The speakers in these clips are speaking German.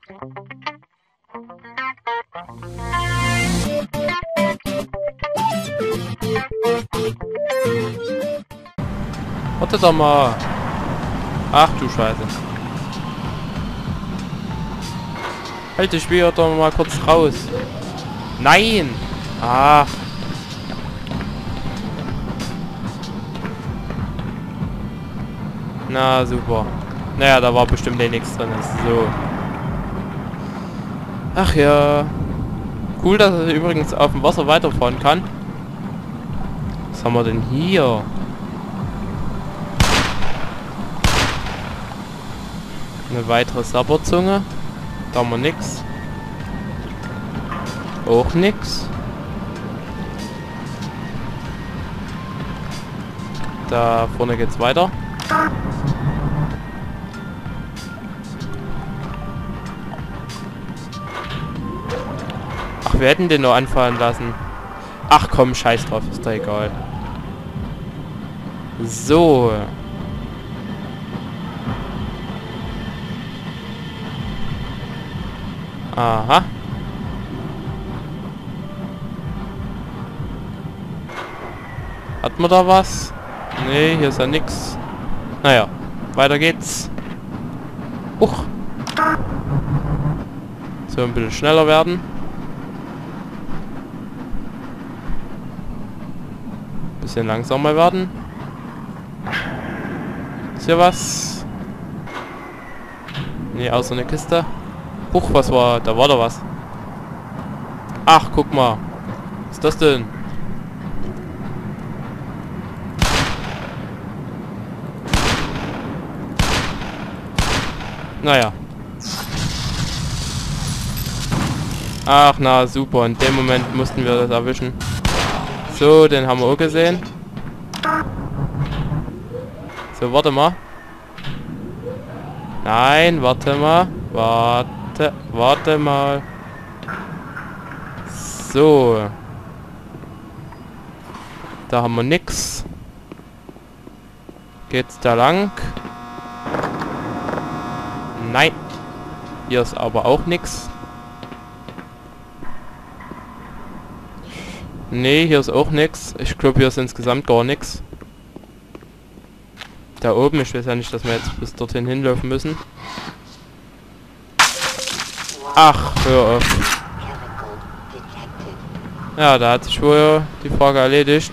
Warte doch mal. Ach du Scheiße. Halt dich wieder doch mal kurz raus. Nein! Ach. Na super. Naja, da war bestimmt nichts drin. So. Ach ja. Cool, dass er übrigens auf dem Wasser weiterfahren kann. Was haben wir denn hier? Eine weitere Sabberzunge. Da haben wir nix. Auch nix. Da vorne geht's weiter. Ach, wir hätten den nur anfallen lassen. Ach komm, scheiß drauf, ist doch egal. So. Aha. Hat man da was? Nee, hier ist ja nix. Naja, weiter geht's. Huch. So, ein bisschen schneller werden. Bisschen langsamer werden. Ist hier was? Nee, außer eine Kiste. Huch, was war? Da war doch was. Ach, guck mal. Was ist das denn? Naja. Ach, na super. In dem Moment mussten wir das erwischen. So, den haben wir auch gesehen. So, warte mal. Nein, warte mal. Warte mal. So. Da haben wir nix. Geht's da lang? Nein. Hier ist aber auch nix. Nee, hier ist auch nix. Ich glaube, hier ist insgesamt gar nix. Da oben, ich weiß ja nicht, dass wir jetzt bis dorthin hinlaufen müssen. Ach, hör auf. Ja, da hat sich wohl die Frage erledigt.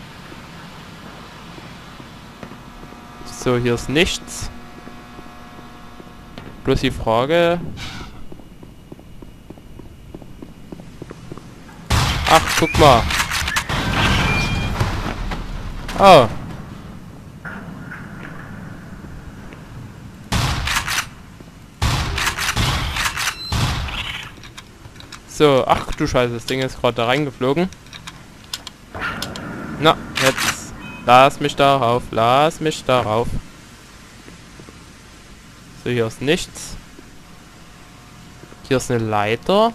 So, hier ist nichts. Bloß die Frage... Ach, guck mal. Oh. So, ach du Scheiße, das Ding ist gerade da reingeflogen. Na, jetzt. Lass mich darauf, lass mich darauf. So, hier ist nichts. Hier ist eine Leiter.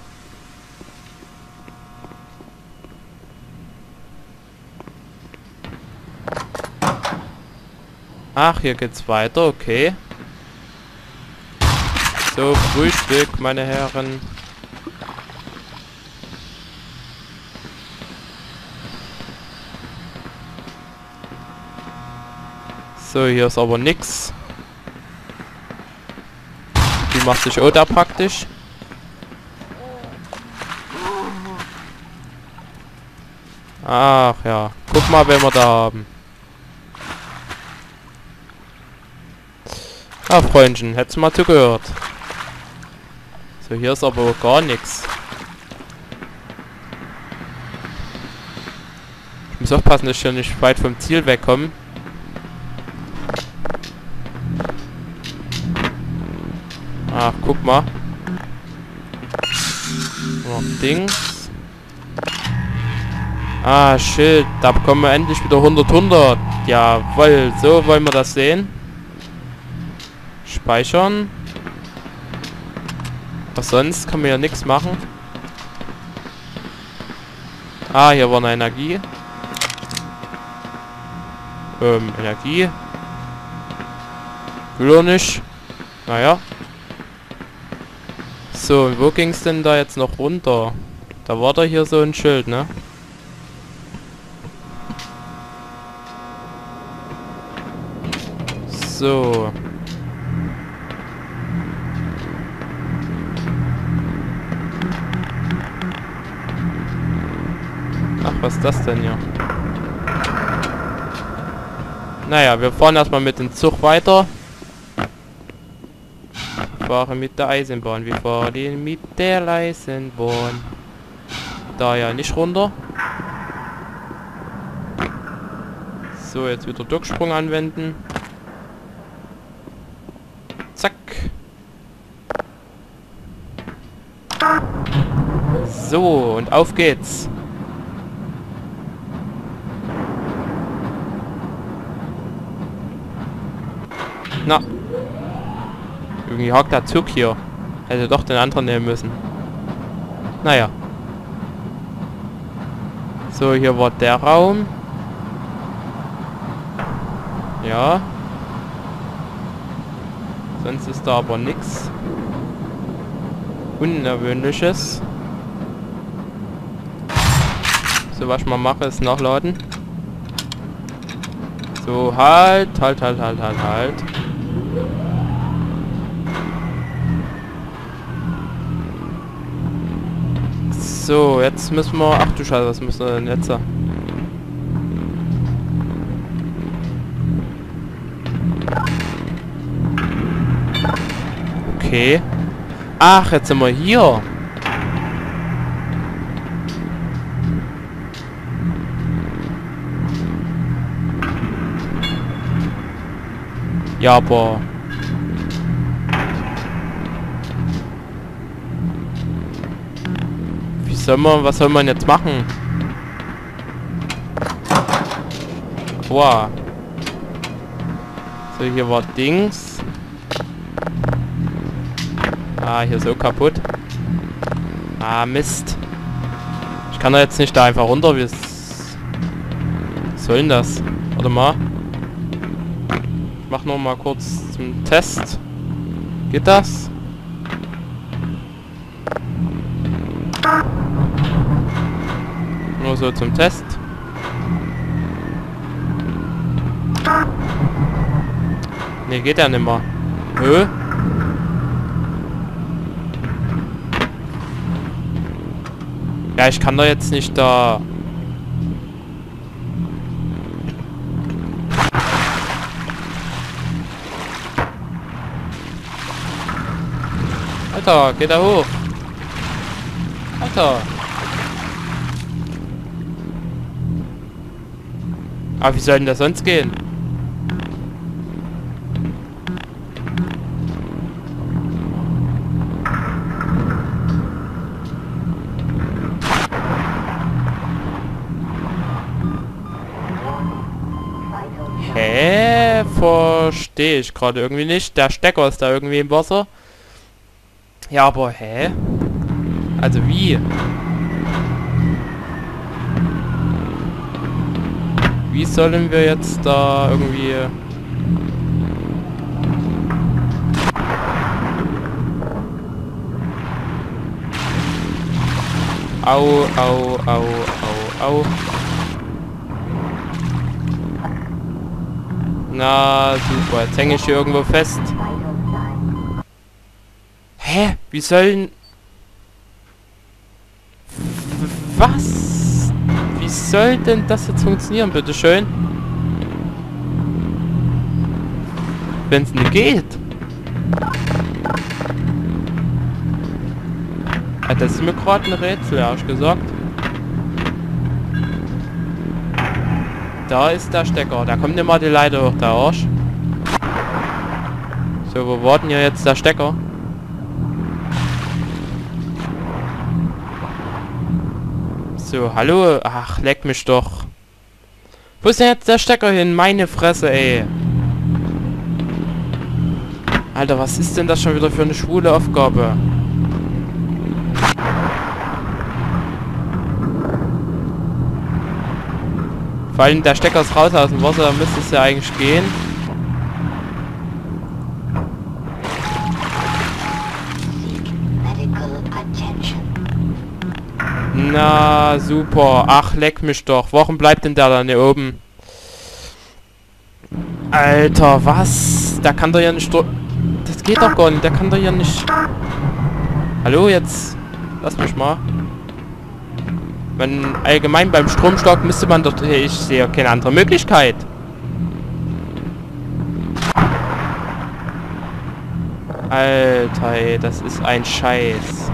Ach, hier geht's weiter, okay. So, Frühstück, meine Herren. So, hier ist aber nix. Die macht sich auch da praktisch. Ach ja, guck mal, wen wir da haben. Ah, Freundchen, hättest du mal zugehört. So, hier ist aber gar nichts. Ich muss aufpassen, dass ich hier nicht weit vom Ziel wegkomme. Ach, guck mal. Noch Dings. Ah, Schild. Da bekommen wir endlich wieder 100. Jawohl, so wollen wir das sehen. Speichern. Was sonst? Kann man ja nichts machen. Ah, hier war eine Energie. Energie. Will er nicht. Naja. So, und wo ging's denn da jetzt noch runter? Da war doch hier so ein Schild, ne? So. Ach, was ist das denn hier? Naja, wir fahren erstmal mit dem Zug weiter. Wir fahren mit der Eisenbahn. Wir fahren mit der Eisenbahn. Da ja nicht runter. So, jetzt wieder Durchsprung anwenden. Zack. So, und auf geht's. Na. Irgendwie hakt der Zug hier. Hätte doch den anderen nehmen müssen. Naja. So, hier war der Raum. Ja. Sonst ist da aber nichts Unerwöhnliches. So, was ich mal mache, ist nachladen. So, halt. So, jetzt müssen wir... Ach du Scheiße, was müssen wir denn jetzt? Okay. Ach, jetzt sind wir hier. Ja, aber... was soll man jetzt machen? Boah. So, hier war Dings. Ah, hier so kaputt. Ah, Mist. Ich kann da jetzt nicht da einfach runter. Wie soll denn das? Warte mal. Ich mach noch mal kurz zum Test. Geht das? Nur so zum Test. Ne, geht ja nicht mehr. Hö? Ja, ich kann da jetzt nicht da... Alter, geht da hoch. Alter. Aber wie soll denn das sonst gehen? Hä? Verstehe ich gerade irgendwie nicht. Der Stecker ist da irgendwie im Wasser. Ja, aber hä? Also wie? Wie sollen wir jetzt da irgendwie... Au, au, au, au, au. Na, super. Jetzt hänge ich hier irgendwo fest. Hä? Wie sollen... Was? Wie soll denn das jetzt funktionieren, bitteschön? Wenn es nicht geht. Ah, das ist mir gerade ein Rätsel, ehrlich gesagt. Da ist der Stecker. Da kommt immer die Leiter hoch, der Arsch. So, wo war denn hier jetzt der Stecker? So, hallo? Ach, leck mich doch. Wo ist denn jetzt der Stecker hin? Meine Fresse, ey. Alter, was ist denn das schon wieder für eine schwule Aufgabe? Vor allem der Stecker ist raus aus dem Wasser, da müsste es ja eigentlich gehen. Na, super. Ach, leck mich doch. Warum bleibt denn der da hier oben? Alter, was? Der kann doch ja nicht... Das geht doch gar nicht. Der kann doch ja nicht... Hallo, jetzt... Lass mich mal. Allgemein beim Stromschlag müsste man dort... Ich sehe keine andere Möglichkeit. Alter, ey, das ist ein Scheiß.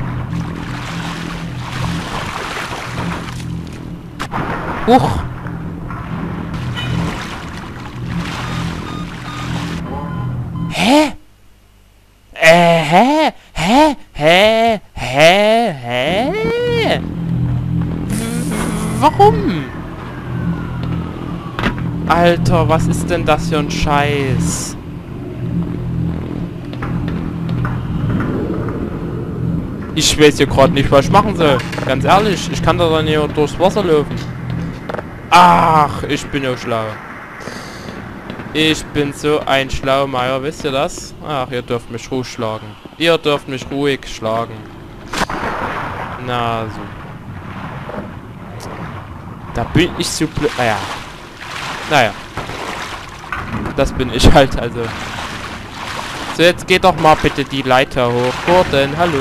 Huch! Hä? Hä? Hä? Hä? Hä? Hä? Warum? Alter, was ist denn das für ein Scheiß? Ich weiß hier gerade nicht, was ich machen soll. Ganz ehrlich, ich kann da dann hier durchs Wasser laufen. Ach, ich bin ja schlau. Ich bin so ein Schlaumeier, wisst ihr das? Ach, ihr dürft mich ruhig schlagen. Ihr dürft mich ruhig schlagen. Na, so. Da bin ich so blöd. Naja. Naja. Das bin ich halt, also. So, jetzt geht doch mal bitte die Leiter hoch. Gordon, hallo.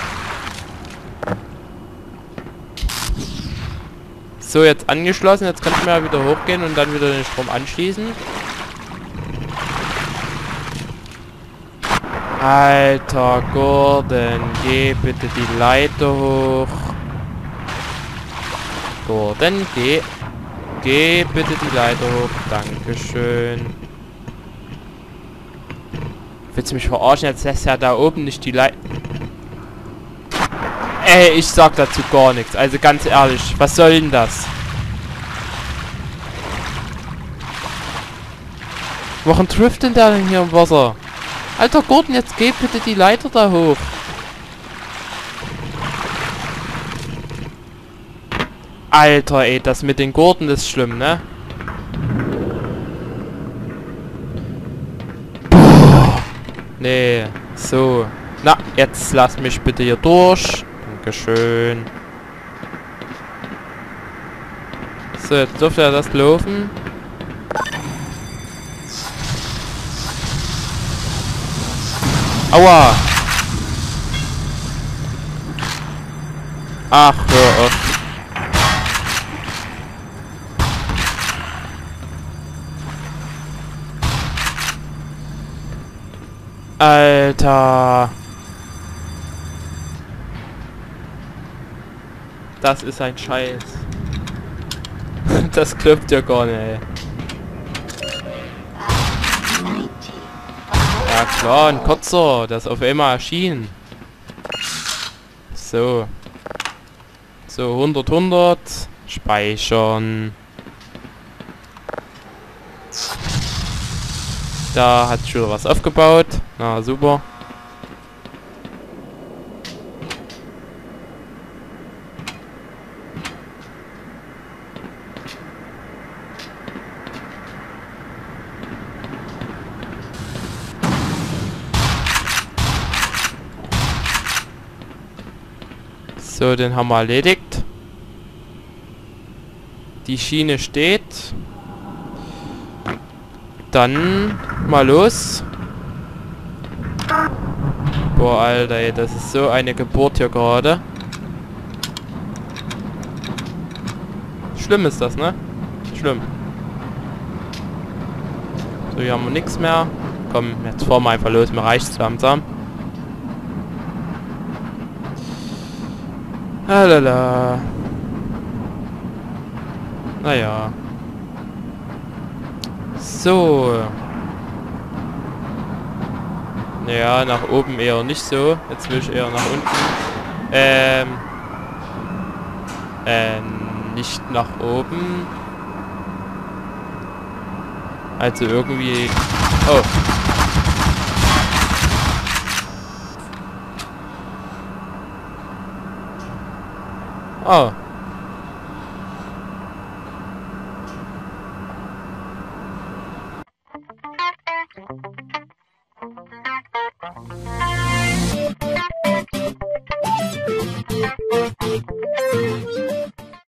So, jetzt angeschlossen. Jetzt kann ich mal wieder hochgehen und dann wieder den Strom anschließen. Alter, Gordon, geh bitte die Leiter hoch. Gordon, geh. Geh bitte die Leiter hoch. Dankeschön. Willst du mich verarschen? Jetzt lässt ja da oben nicht die Leiter... Ey, ich sag dazu gar nichts. Also ganz ehrlich, was soll denn das? Warum trifft denn der denn hier im Wasser? Alter Gordon, jetzt geh bitte die Leiter da hoch. Alter, ey, das mit den Gurten ist schlimm, ne? Boah. Nee, so. Na, jetzt lass mich bitte hier durch. Dankeschön. So, jetzt dürfte er das laufen. Aua! Ach, hör auf. Alter. Das ist ein Scheiß. Das klappt ja gar nicht, ey. Ja klar, ein Kotzer, das auf einmal erschien. So. So, 100. Speichern. Da hat schon was aufgebaut. Na, super. So, den haben wir erledigt. Die Schiene steht. Dann mal los. Boah, Alter, ey, das ist so eine Geburt hier gerade. Schlimm ist das, ne? Schlimm. So, hier haben wir nichts mehr. Komm, jetzt fahren wir einfach los. Mir reicht's langsam. Halala. Naja. So. Ja, nach oben eher nicht so. Jetzt will ich eher nach unten. Nicht nach oben. Also irgendwie... Oh. Oh.